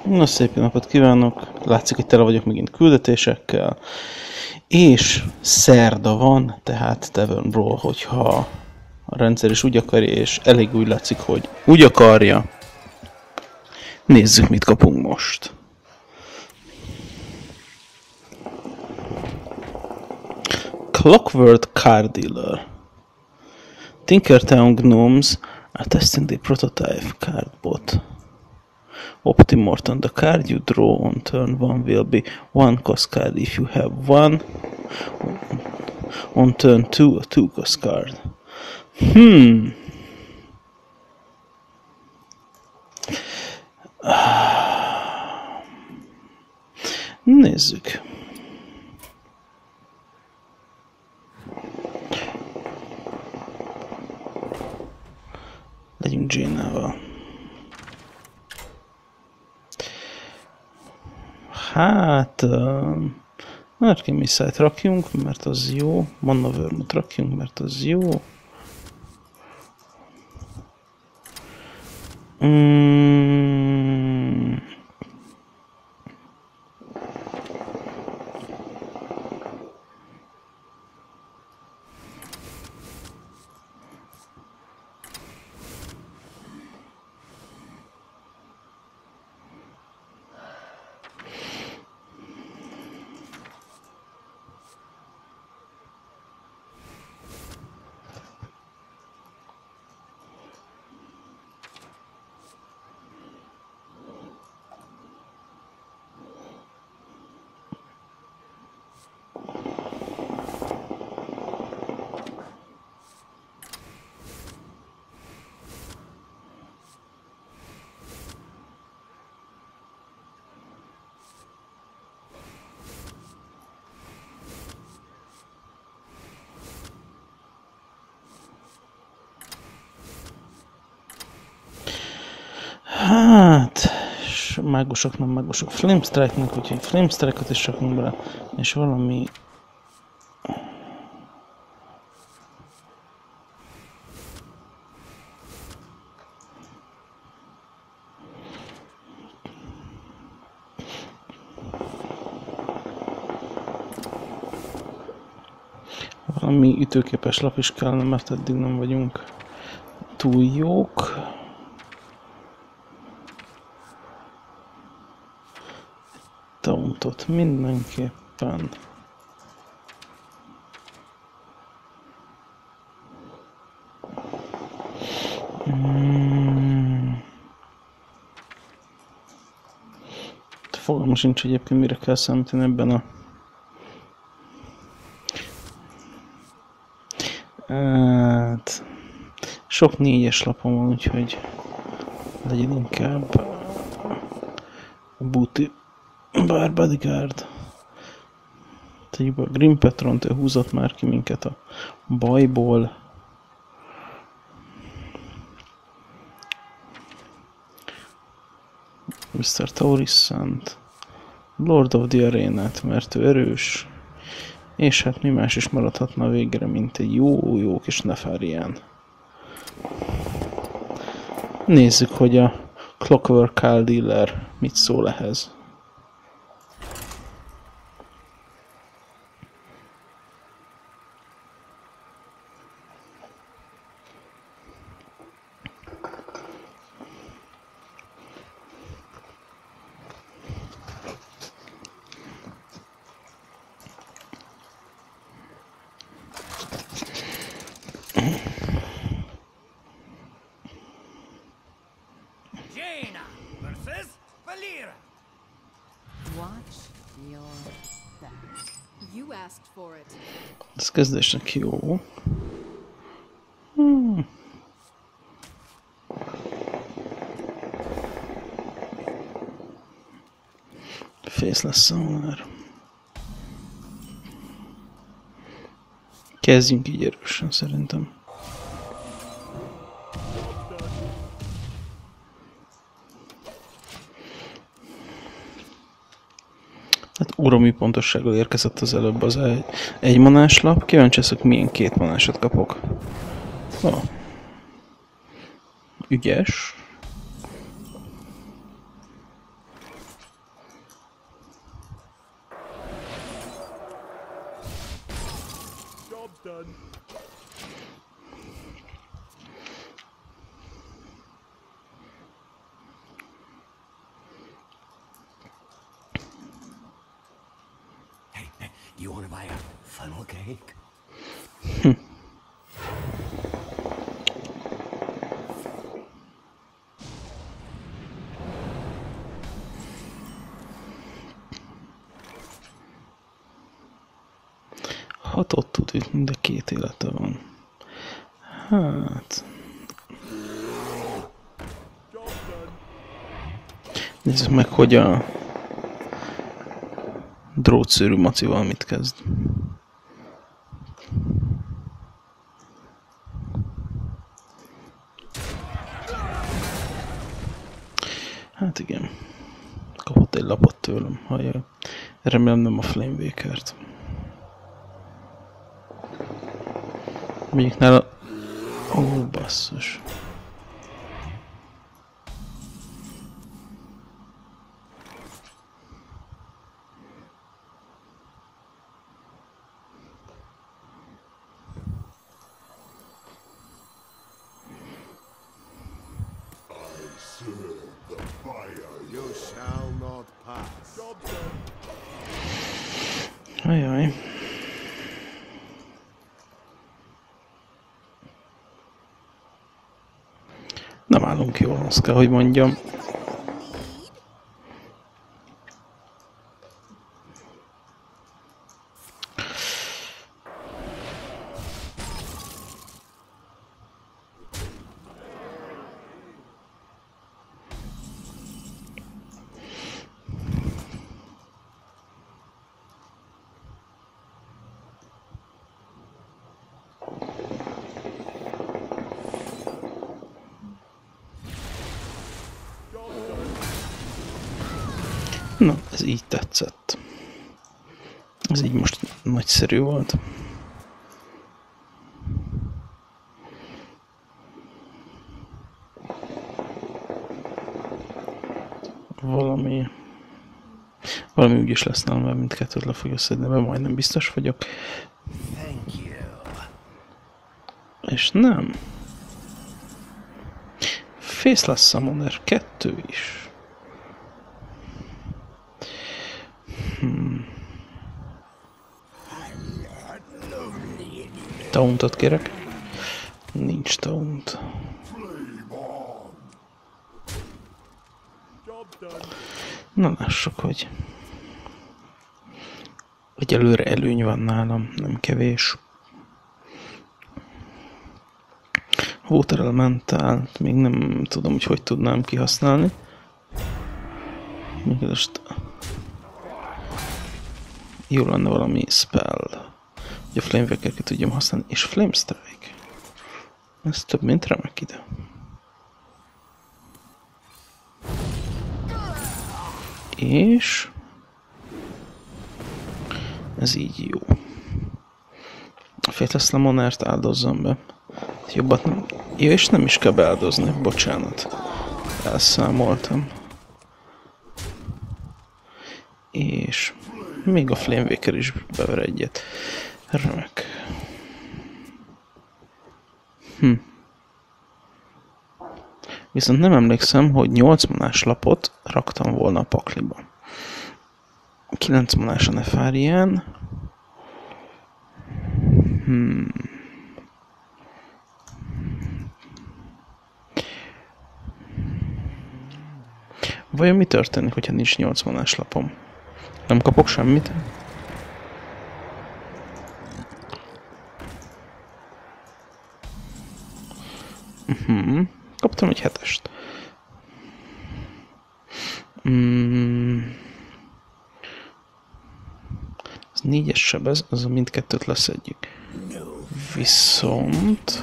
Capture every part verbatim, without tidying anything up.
Na, szép jó napot kívánok! Látszik, hogy tele vagyok megint küldetésekkel. És szerda van, tehát Tavern Brawl, hogyha a rendszer is úgy akarja, és elég úgy látszik, hogy úgy akarja. Nézzük, mit kapunk most. Clockwork Card Dealer. Tinkertown Gnomes are testing the prototype card bot. Optimort the card you draw on turn one will be one cost card if you have one. On turn two, a two cost card. Hmm. Nézzük. Legyünk Jaina-val. Hát... Uh, Narkin Missile-t rakjunk, mert az jó. Mana Wormot rakjunk, mert az jó. Mm. Hát, mágusok, nem mágusok. Flame Strike-nak, úgyhogy Flame Strike-ot is rakunk bele, és valami... Valami ütőképes lap is kellene, mert eddig nem vagyunk túl jók. Tauntot mindenképpen. Hmm. Fogalmam sincs egyébként, mire kell számítani ebben a... Hát... Sok négyes lapom van, úgyhogy legyen inkább a booty. Bár Bodyguard. Tegyük be a Grim Patron, ő húzott már ki minket a bajból. miszter Taurissant. Lord of the Arena-t, mert ő erős. És hát mi más is maradhatna a végre, mint egy jó-jó kis Nefarian. Nézzük, hogy a Clockwork Card Dealer mit szól ehhez. Jaina versus Valeera. Watch your back. You asked for it. Ez kezdésnek jó. Hmm. Faceless Summoner. Kezdjünk így erősen, szerintem. Hát urami pontossággal érkezett az előbb az egy, egy manás lap. Kíváncsi leszek, milyen két manásot kapok. Oh. Ügyes. Hey, hey, you want to buy a funnel cake? Hatot tud ütni, de két élete van. Hát... Nézzük meg, hogy a drótszőrű macival mit kezd. Hát igen. Kapott egy lapot tőlem, hallja. Remélem nem a Flamewaker-t. Mondjuk nála... Ó, basszus. You shall not pass. Ajaj. Nem állunk jól, azt kell, hogy mondjam. Na, ez így tetszett. Ez így most nagyszerű volt. Valami... Valami úgyis lesz nálam, mert mindkettőt le fogja szedni, mert majdnem biztos vagyok. Thank you. És nem. Faceless Summoner kettő is. Hmm. Tauntot kérek. Nincs taunt. Na lássuk, hogy egyelőre előny van nálam, nem kevés. Water Elemental, még nem tudom, hogy hogy tudnám kihasználni. Még most jó lenne valami spell, hogy a Flamewaker ki tudjam használni, és Flame Strike. Ez több, mint remek ide. És ez így jó. A Faceless Summonert áldozzam be. Jobbat nem... Ja, és nem is kell beáldozni, bocsánat. Elszámoltam. És még a Flamewaker is bever egyet. Remek. Hm. Viszont nem emlékszem, hogy nyolc manás lapot raktam volna a pakliba. kilenc manás a Nefarian. Hmm. Vajon mi történik, hogyha nincs nyolc manás lapom? Nem kapok semmit? Uh-huh. Kaptam egy hetest. Mm. Ez négyes sebez, az a mindkettőt leszedjük. Viszont...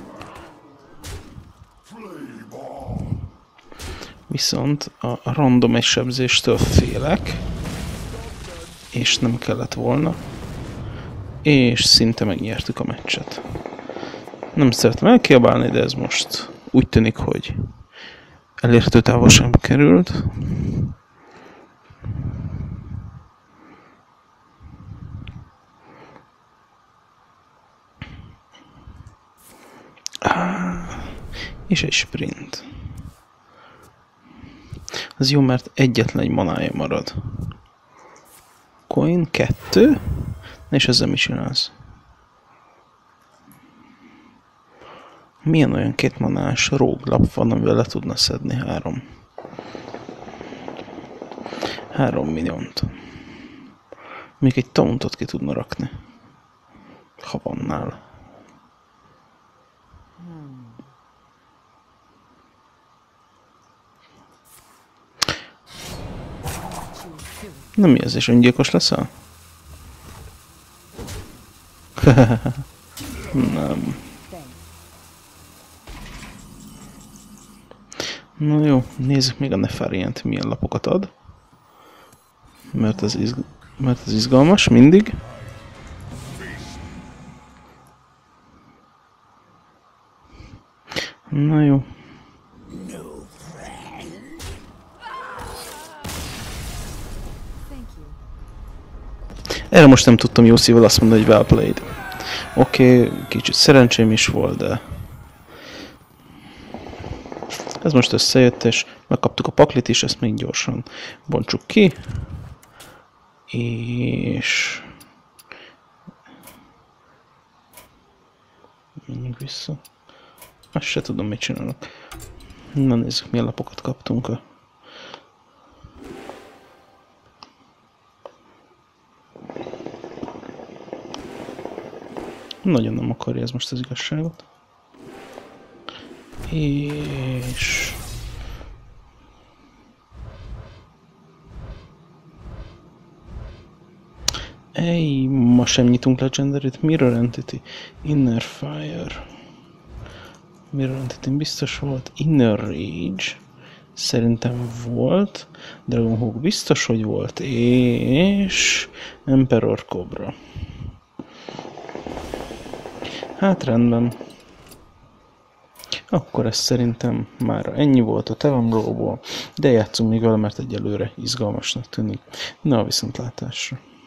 Viszont a random egy sebzéstől félek. És nem kellett volna. És szinte megnyertük a meccset. Nem szeretem elkiabálni, de ez most úgy tűnik, hogy elérhető távolságba került. És egy sprint. Az jó, mert egyetlen egy manája marad. Coin, kettő. És ezzel mit csinálsz? Milyen olyan két manás róglap van, amivel le tudna szedni három? Három milliónt. Még egy tauntot ki tudna rakni. Ha van nála. Na mi ez, és öngyilkos leszel? Nem. Na jó, nézzük még a Nefariant milyen lapokat ad. Mert ez, izg mert ez izgalmas mindig. Na jó. Erre most nem tudtam jó szívvel azt mondani, hogy well played. Oké, okay, kicsit szerencsém is volt, de... Ez most összejött, és megkaptuk a paklit is, ezt még gyorsan bontsuk ki. És... menjünk vissza. Azt se tudom, mit csinálok. Na nézzük, milyen lapokat kaptunk. Nagyon nem akarja ez most az igazságot. És... Ej, ma sem nyitunk Legendary-t. Mirror Entity, Inner Fire. Mirror Entity biztos volt. Inner Rage. Szerintem volt. Dragonhawk biztos, hogy volt. És... Emperor Cobra. Hát rendben. Akkor ez szerintem már ennyi volt a Telemróból, de játszunk még vele, mert egyelőre izgalmasnak tűnik. Na, viszontlátásra!